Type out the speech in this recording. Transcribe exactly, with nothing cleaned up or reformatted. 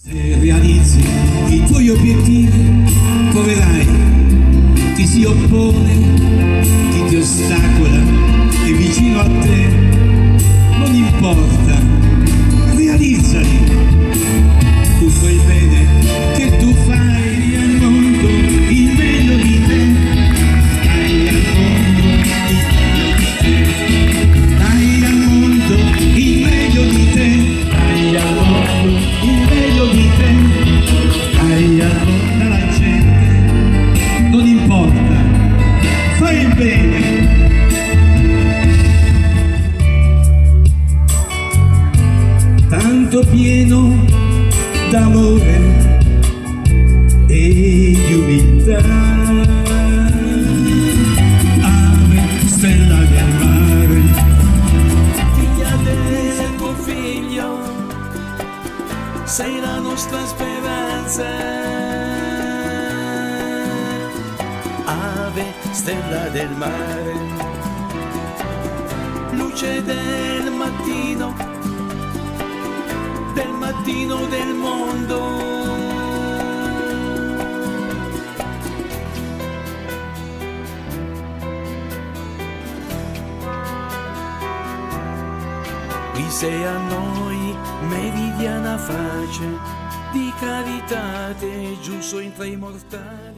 Se realizzi i tuoi obiettivi, troverai chi si oppone, chi ti ostacola, è vicino a te, non importa, realizzali. Tutto il bene che tu fai al mondo, il meglio di te, dai al mondo il meglio di te, dai al mondo il meglio di te, dai al mondo il meglio di te, dai al mondo alla gente, non importa, fai il bene. Tanto pieno d'amore e di umiltà, ave stella del mare, figlia del tuo figlio, sei la nostra speranza, ave stella del mare, luce del mattino, del mattino del mondo. Qui sei a noi meridiana face di caritate giusto in tra i mortali.